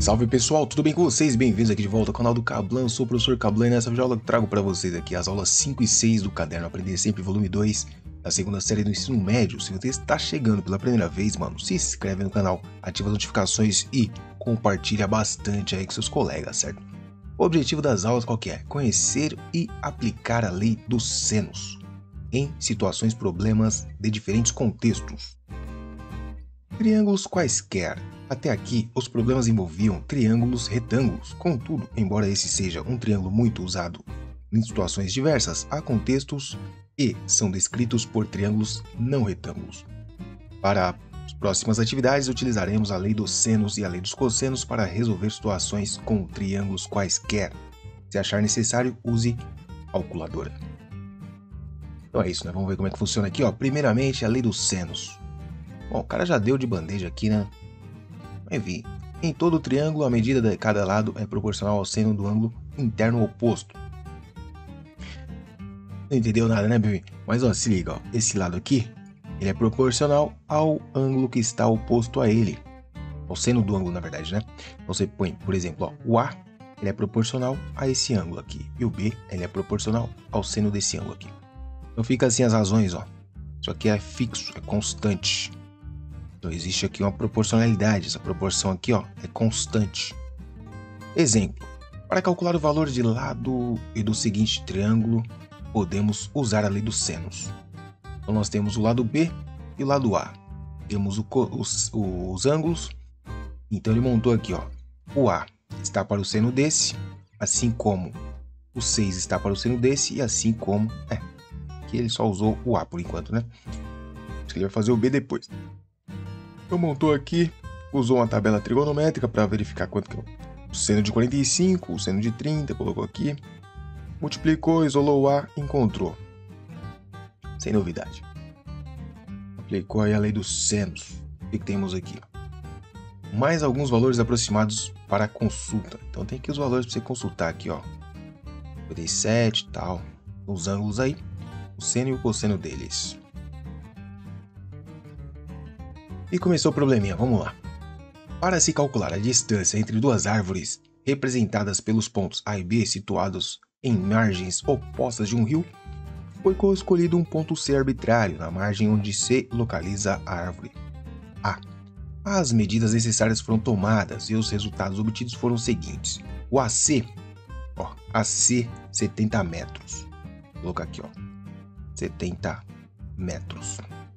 Salve pessoal, tudo bem com vocês? Bem-vindos aqui de volta ao canal do Cablan, eu sou o professor Cablan e nessa videoaula trago para vocês aqui as aulas 5 e 6 do Caderno Aprender Sempre, volume 2, da segunda série do ensino médio. Se você está chegando pela primeira vez, mano, se inscreve no canal, ativa as notificações e compartilha bastante aí com seus colegas, certo? O objetivo das aulas qual que é? Conhecer e aplicar a lei dos senos em situações, problemas de diferentes contextos. Triângulos quaisquer. Até aqui, os problemas envolviam triângulos retângulos. Contudo, embora esse seja um triângulo muito usado em situações diversas, há contextos que são descritos por triângulos não retângulos. Para as próximas atividades, utilizaremos a lei dos senos e a lei dos cossenos para resolver situações com triângulos quaisquer. Se achar necessário, use calculadora. Então é isso, né? Vamos ver como é que funciona aqui, ó. Primeiramente, a lei dos senos. Bom, o cara já deu de bandeja aqui, né? Enfim, em todo triângulo, a medida de cada lado é proporcional ao seno do ângulo interno oposto. Não entendeu nada, né, bebê? Mas ó, se liga, ó. Esse lado aqui, ele é proporcional ao ângulo que está oposto a ele. Ao seno do ângulo, na verdade, né? Então você põe, por exemplo, ó, o A, ele é proporcional a esse ângulo aqui. E o B, ele é proporcional ao seno desse ângulo aqui. Então fica assim as razões, ó. Isso aqui é fixo, é constante. Então existe aqui uma proporcionalidade, essa proporção aqui, ó, é constante. Exemplo, para calcular o valor de lado e do seguinte triângulo, podemos usar a lei dos senos. Então nós temos o lado B e o lado A. Temos os ângulos, então ele montou aqui, ó, o A está para o seno desse, assim como o 6 está para o seno desse e assim como, que ele só usou o A por enquanto, né? Acho que ele vai fazer o B depois. Então montou aqui, usou uma tabela trigonométrica para verificar quanto que é o seno de 45, o seno de 30, colocou aqui, multiplicou, isolou o A, encontrou. Sem novidade. Aplicou aí a lei dos senos. O que temos aqui? Mais alguns valores aproximados para consulta. Então tem aqui os valores para você consultar aqui, ó. 57 e tal. Os ângulos aí, o seno e o cosseno deles. E começou o probleminha, vamos lá. Para se calcular a distância entre duas árvores representadas pelos pontos A e B situados em margens opostas de um rio, foi escolhido um ponto C arbitrário na margem onde se localiza a árvore A. As medidas necessárias foram tomadas e os resultados obtidos foram os seguintes. O AC, ó, AC 70 metros. Vou colocar aqui, ó, 70 metros.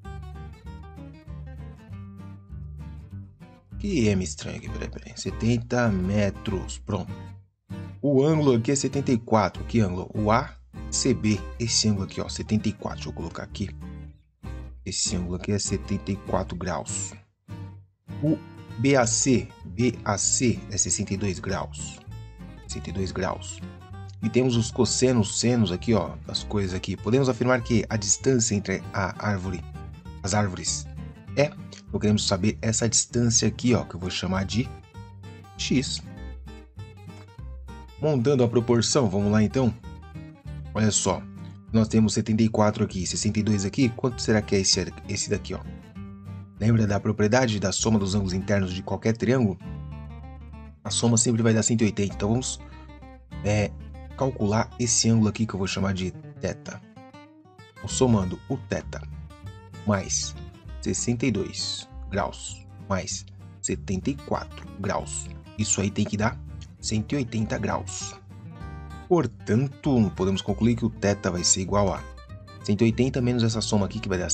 Que é estranho aqui, peraí. 70 metros, pronto. O ângulo aqui é 74, que ângulo? O ACB, esse ângulo aqui, ó, 74, deixa eu colocar aqui. Esse ângulo aqui é 74 graus. O BAC é 62 graus. 62 graus. E temos os cossenos, senos aqui, ó, das coisas aqui. Podemos afirmar que a distância entre as árvores é... Então queremos saber essa distância aqui, ó, que eu vou chamar de x. Montando a proporção, vamos lá então. Olha só, nós temos 74 aqui, 62 aqui. Quanto será que é esse daqui, ó? Lembra da propriedade da soma dos ângulos internos de qualquer triângulo? A soma sempre vai dar 180. Então vamos calcular esse ângulo aqui que eu vou chamar de θ. Então, somando o θ mais 62 graus mais 74 graus. Isso aí tem que dar 180 graus. Portanto, podemos concluir que o θ vai ser igual a 180 menos essa soma aqui, que vai dar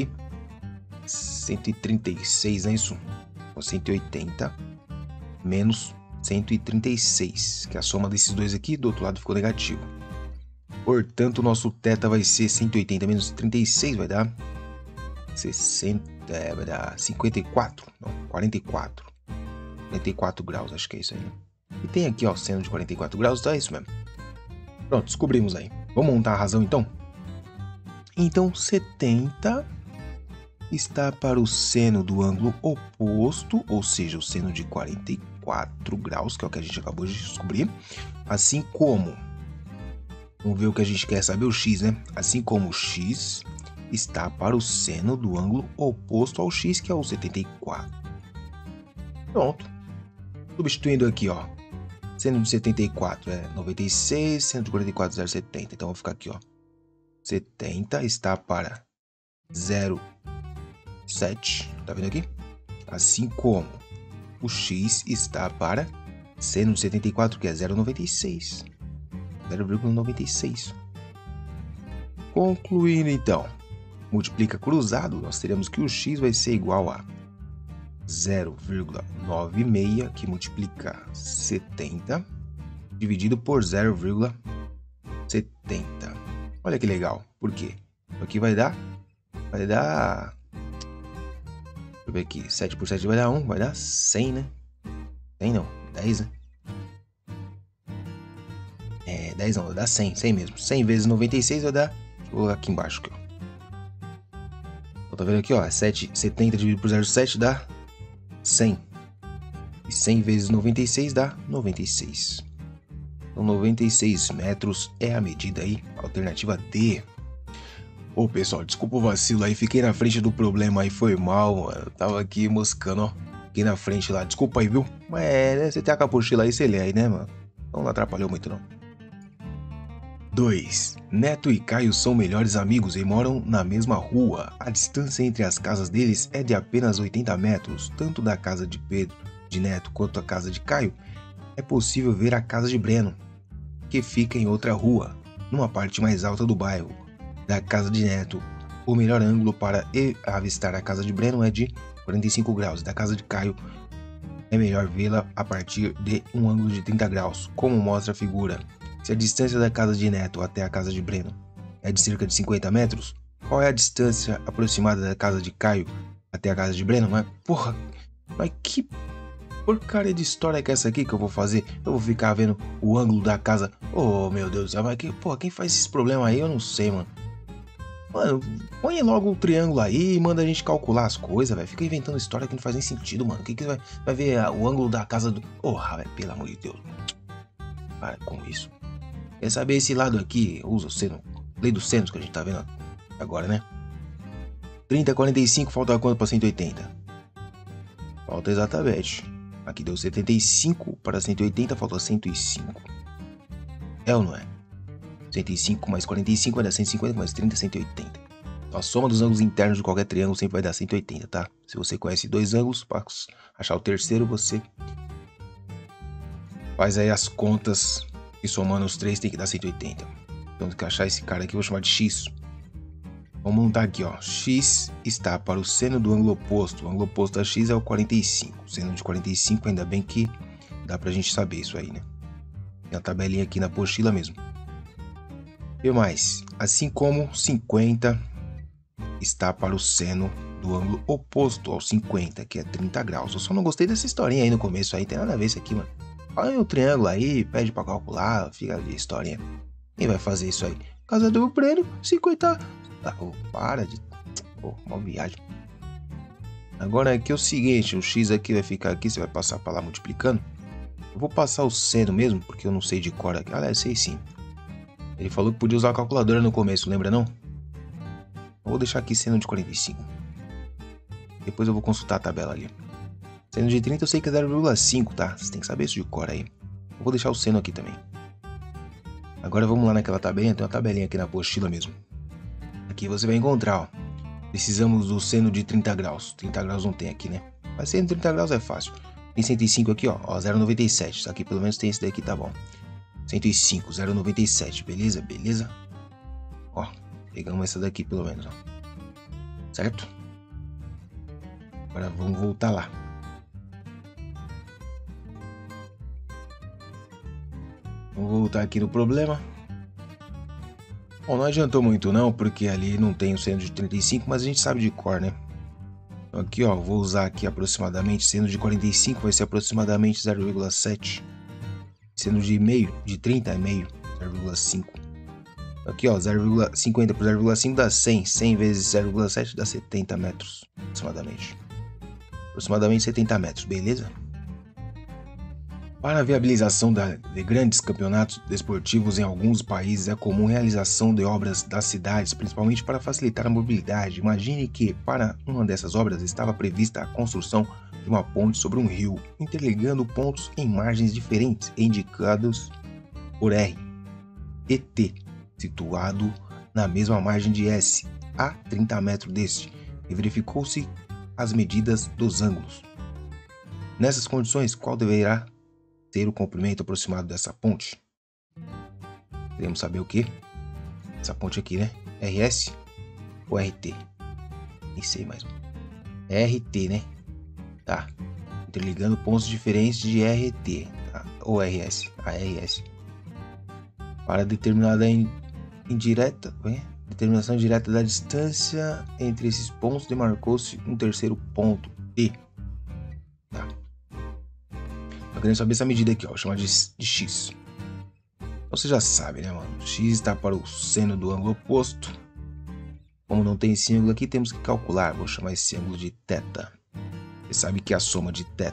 136, não é isso? Então, 180 menos 136, que é a soma desses dois aqui, do outro lado ficou negativo. Portanto, o nosso θ vai ser 180 menos 36, vai dar 54, não, 44. 44 graus, acho que é isso aí. E tem aqui, ó, seno de 44 graus, então é isso mesmo. Pronto, descobrimos aí. Vamos montar a razão, então? Então, 70 está para o seno do ângulo oposto, ou seja, o seno de 44 graus, que é o que a gente acabou de descobrir. Assim como, vamos ver o que a gente quer saber, o x, né? Assim como o x está para o seno do ângulo oposto ao x, que é o 74. Pronto. Substituindo aqui, ó. Seno de 74 é 96, seno de 44 é 0,70. Então, vou ficar aqui, ó. 70 está para 0,7. Tá vendo aqui? Assim como o x está para seno de 74, que é 0,96. 0,96. Concluindo, então. Multiplica cruzado, nós teremos que o x vai ser igual a 0,96, que multiplica 70, dividido por 0,70. Olha que legal. Por quê? Aqui vai dar... Deixa eu ver aqui. 7 por 7 vai dar 1, vai dar 100, né? 100 não, 10, né? 10 não, vai dar 100, 100 mesmo. 100 vezes 96 vai dar... Deixa eu colocar aqui embaixo, aqui, ó. Então, tá vendo aqui, ó? 70 dividido por 0,7 dá 100. E 100 vezes 96 dá 96. Então, 96 metros é a medida aí, alternativa D. Ô, pessoal, desculpa o vacilo aí, fiquei na frente do problema aí, foi mal, mano. Eu tava aqui moscando, ó. Fiquei na frente lá, desculpa aí, viu? Mas né, você tem a capochila aí, você lê aí, né, mano? Então não atrapalhou muito, não. 2. Neto e Caio são melhores amigos e moram na mesma rua. A distância entre as casas deles é de apenas 80 metros. Tanto da casa de Pedro, de Neto, quanto a casa de Caio, é possível ver a casa de Breno, que fica em outra rua, numa parte mais alta do bairro. Da casa de Neto, o melhor ângulo para avistar a casa de Breno é de 45 graus. Da casa de Caio, é melhor vê-la a partir de um ângulo de 30 graus, como mostra a figura. Se a distância da casa de Neto até a casa de Breno é de cerca de 50 metros, qual é a distância aproximada da casa de Caio até a casa de Breno? Mas, porra, mas que porcaria de história que é essa aqui que eu vou fazer? Eu vou ficar vendo o ângulo da casa. Oh, meu Deus do céu, mas que, porra, quem faz esses problemas aí? Eu não sei, mano. Mano, põe logo o triângulo aí e manda a gente calcular as coisas, velho. Fica inventando história que não faz nem sentido, mano. Quem que vai ver o ângulo da casa do... Porra, velho, pelo amor de Deus. Para com isso. Quer saber esse lado aqui? Usa o seno. Lei dos senos que a gente tá vendo agora, né? 30, 45, falta quanto para 180? Falta exatamente. Aqui deu 75 para 180, falta 105. É ou não é? 105 mais 45 vai dar 150, mais 30, 180. Então, a soma dos ângulos internos de qualquer triângulo sempre vai dar 180, tá? Se você conhece dois ângulos, para achar o terceiro, você faz aí as contas e somando os três tem que dar 180. Então, tem que achar esse cara aqui, eu vou chamar de X. Vamos montar aqui, ó. X está para o seno do ângulo oposto. O ângulo oposto a X é o 45. O seno de 45, ainda bem que dá pra gente saber isso aí, né? Tem a tabelinha aqui na apostila mesmo. E mais, assim como 50 está para o seno do ângulo oposto ao 50, que é 30 graus. Eu só não gostei dessa historinha aí no começo, aí tem nada a ver isso aqui, mano. Olha o triângulo aí, pede para calcular, fica de historinha. Quem vai fazer isso aí? Casa do Breno, 50... Ah, para de... Uma viagem. Agora aqui é o seguinte, o X aqui vai ficar aqui, você vai passar para lá multiplicando. Eu vou passar o seno mesmo, porque eu não sei de cor aqui. Aliás, sei sim. Ele falou que podia usar a calculadora no começo, lembra não? Eu vou deixar aqui seno de 45. Depois eu vou consultar a tabela ali. Seno de 30 eu sei que é 0,5, tá? Você tem que saber isso de cor aí. Eu vou deixar o seno aqui também. Agora vamos lá naquela tabelinha, tem uma tabelinha aqui na apostila mesmo. Aqui você vai encontrar, ó. Precisamos do seno de 30 graus. 30 graus não tem aqui, né? Mas seno de 30 graus é fácil. Tem 105 aqui, ó 0,97. Isso aqui pelo menos tem esse daqui, tá bom. 105, 0,97, beleza? Beleza? Ó, pegamos essa daqui pelo menos, ó. Certo? Agora vamos voltar lá. Vamos voltar aqui no problema. Bom, não adiantou muito não, porque ali não tem o seno de 35, mas a gente sabe de cor, né? Então aqui, ó, vou usar aqui aproximadamente, seno de 45 vai ser aproximadamente 0,7. Seno de meio, de 30 é meio, 0,5. Aqui, ó, 0,50 por 0,5 dá 100. 100 vezes 0,7 dá 70 metros, aproximadamente. Aproximadamente 70 metros, beleza? Para a viabilização de grandes campeonatos desportivos em alguns países, é comum a realização de obras das cidades, principalmente para facilitar a mobilidade. Imagine que, para uma dessas obras, estava prevista a construção de uma ponte sobre um rio, interligando pontos em margens diferentes, indicados por R e T, situado na mesma margem de S, a 30 metros deste, e verificou-se as medidas dos ângulos. Nessas condições, qual deverá ser o comprimento aproximado dessa ponte? Queremos saber o que? Essa ponte aqui, né? RS ou RT? Nem sei mais. RT, né? Tá. Interligando pontos diferentes de RT, tá? Ou RS. A RS. Para determinada indireta, determinação direta da distância entre esses pontos, demarcou-se um terceiro ponto, T. Tá. Eu quero saber essa medida aqui, ó. Vou chamar de X. Você já sabe, né, mano? X está para o seno do ângulo oposto. Como não tem esse ângulo aqui, temos que calcular. Vou chamar esse ângulo de θ. Você sabe que a soma de θ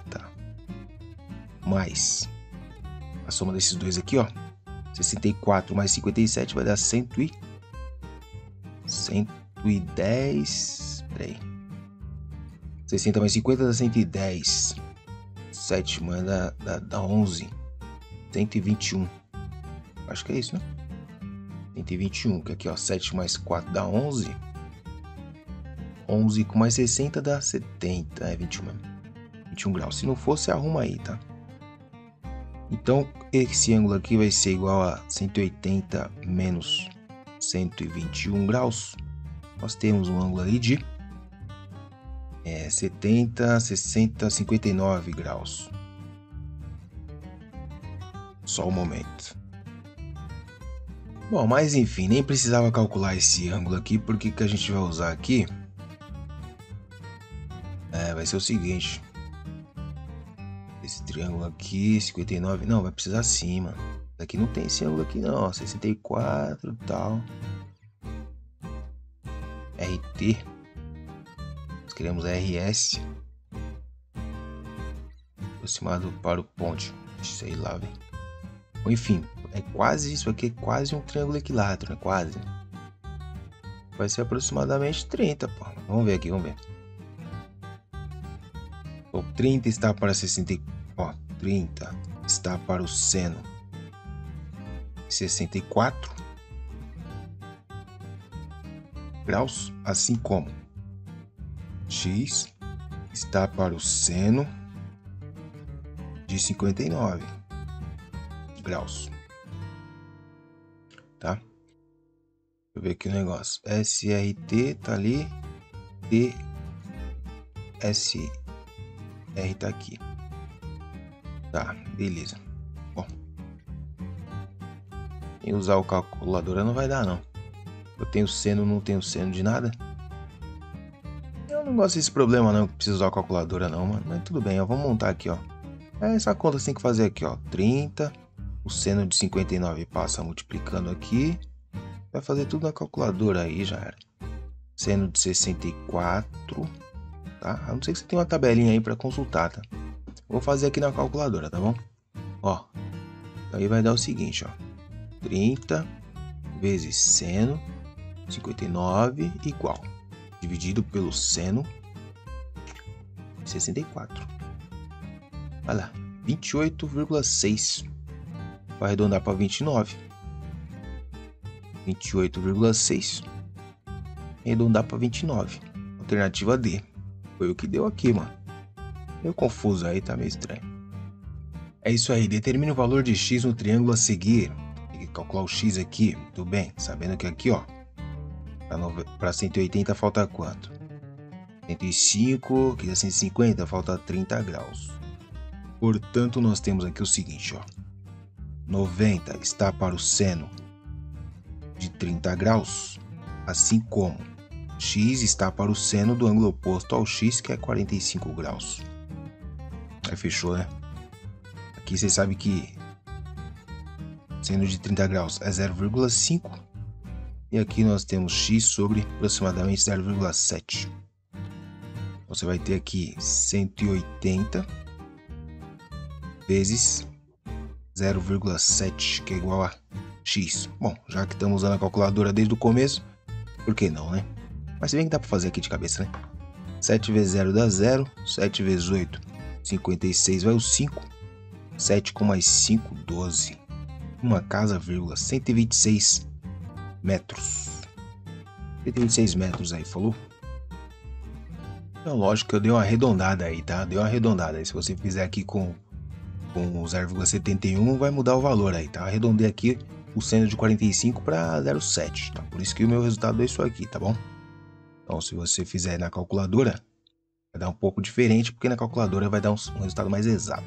mais a soma desses dois aqui, ó, 64 mais 57 vai dar 110. Peraí. 60 mais 50 dá 110. 7 mais dá 11. 121. Acho que é isso, né? 121, que aqui, ó, 7 mais 4 dá 11. 11 com mais 60 dá 70, é 21 mesmo. 21 graus. Se não for, você arruma aí, tá? Então, esse ângulo aqui vai ser igual a 180 menos 121 graus. Nós temos um ângulo ali de 70, 60, 59 graus. Só um momento. Bom, mas enfim, nem precisava calcular esse ângulo aqui, porque que a gente vai usar aqui vai ser o seguinte. Esse triângulo aqui, 59, não, vai precisar sim, mano. Aqui não tem esse ângulo aqui não, ó, 64 e tal. RT. Nós queremos RS. Aproximado para o ponte. Sei lá, velho. Enfim, é quase isso aqui, é quase um triângulo equilátero, né? Quase. Vai ser aproximadamente 30, pô. Vamos ver aqui, vamos ver. O 30 está para 64. Ó, 30 está para o seno 64 graus, assim como X está para o seno de 59 graus. Tá? Deixa eu ver aqui o negócio. SRT tá ali. TSR tá aqui. Tá, beleza. Bom. E usar o calculadora não vai dar, não. Eu tenho seno, não tenho seno de nada. Eu não gosto desse problema, não. Que precisa usar a calculadora, não, mano. Mas tudo bem, ó. Vamos montar aqui, ó. Essa conta você tem que fazer aqui, ó. 30. O seno de 59 passa multiplicando aqui. Vai fazer tudo na calculadora aí, já era. Seno de 64. Tá? A não ser que você tenha uma tabelinha aí para consultar, tá? Vou fazer aqui na calculadora, tá bom? Ó. Aí vai dar o seguinte, ó. 30 vezes seno 59 igual. Dividido pelo seno 64. Olha lá. 28,6. Vai arredondar para 29. 28,6. Arredondar para 29. Alternativa D. Foi o que deu aqui, mano. Meio confuso aí, tá meio estranho. É isso aí. Determine o valor de X no triângulo a seguir. Tem que calcular o X aqui. Tudo bem. Sabendo que aqui, ó. Para 180 falta quanto? 105. Aqui é 150. Falta 30 graus. Portanto, nós temos aqui o seguinte, ó. 90 está para o seno de 30 graus, assim como x está para o seno do ângulo oposto ao x, que é 45 graus. Aí fechou, né? Aqui você sabe que seno de 30 graus é 0,5 e aqui nós temos x sobre aproximadamente 0,7. Você vai ter aqui 180 vezes 0,7, que é igual a x. Bom, já que estamos usando a calculadora desde o começo, por que não, né? Mas se bem que dá para fazer aqui de cabeça, né? 7 vezes 0 dá 0, 7 vezes 8, 56 vai o 5, 7 com mais 5, 12. Uma casa, 126 metros. 126 metros aí, falou? Então, lógico que eu dei uma arredondada aí, tá? Deu uma arredondada aí. Se você fizer aqui com 0,71, vai mudar o valor aí, tá? Arredondei aqui o seno de 45 para 0,7, tá? Por isso que o meu resultado é isso aqui, tá bom? Então, se você fizer na calculadora, vai dar um pouco diferente, porque na calculadora vai dar um resultado mais exato.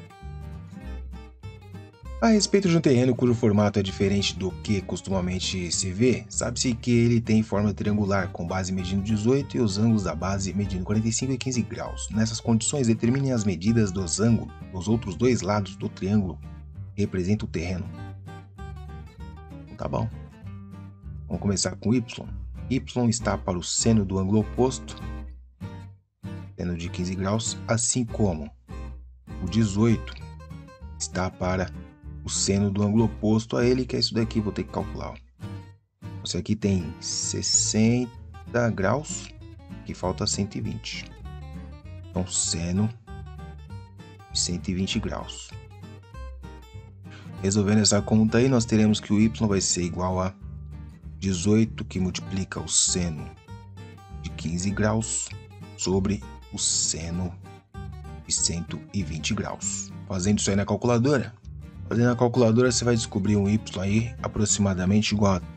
A respeito de um terreno cujo formato é diferente do que costumamente se vê, sabe-se que ele tem forma triangular, com base medindo 18 e os ângulos da base medindo 45 e 15 graus. Nessas condições, determine as medidas dos ângulos dos outros dois lados do triângulo que representa o terreno. Então, tá bom. Vamos começar com y. Y está para o seno do ângulo oposto, seno de 15 graus, assim como o 18 está para o seno do ângulo oposto a ele, que é isso daqui, vou ter que calcular. Isso aqui tem 60 graus, que falta 120. Então, seno de 120 graus. Resolvendo essa conta aí, nós teremos que o y vai ser igual a 18, que multiplica o seno de 15 graus sobre o seno de 120 graus. Fazendo isso aí na calculadora, você vai descobrir um y aí aproximadamente igual a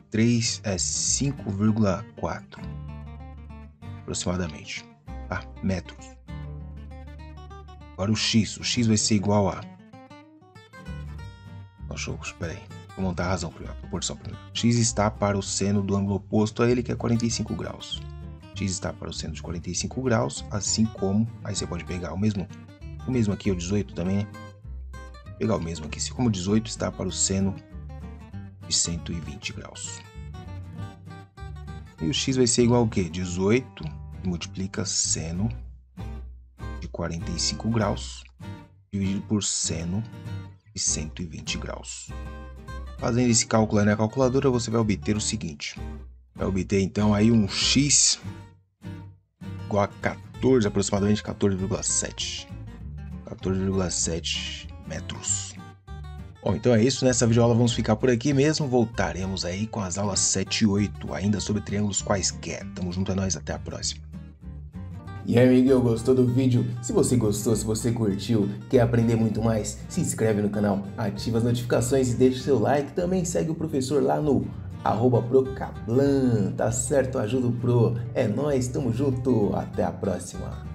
5,4 aproximadamente, tá? Metros. Agora o x vai ser igual a... Espera aí, vou montar a razão primeiro, a proporção primeiro. X está para o seno do ângulo oposto a ele, que é 45 graus. X está para o seno de 45 graus, assim como... Aí você pode pegar o mesmo aqui, o 18 também, né? Pegar o mesmo aqui, assim como o 18 está para o seno de 120 graus. E o x vai ser igual ao quê? 18 multiplica seno de 45 graus dividido por seno de 120 graus. Fazendo esse cálculo aí na calculadora, você vai obter o seguinte. Vai obter então aí um x igual a 14, aproximadamente 14,7. 14,7 metros. Bom, então é isso. Nessa videoaula vamos ficar por aqui mesmo. Voltaremos aí com as aulas 7 e 8, ainda sobre triângulos quaisquer. Tamo junto, a nós, até a próxima. E aí, amiguinho, gostou do vídeo? Se você gostou, se você curtiu, quer aprender muito mais, se inscreve no canal, ativa as notificações e deixa o seu like. Também segue o professor lá no @procablan, tá certo? Ajuda o Pro. É nóis, tamo junto, até a próxima.